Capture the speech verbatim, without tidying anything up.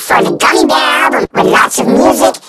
for the Gummy Bear album with lots of music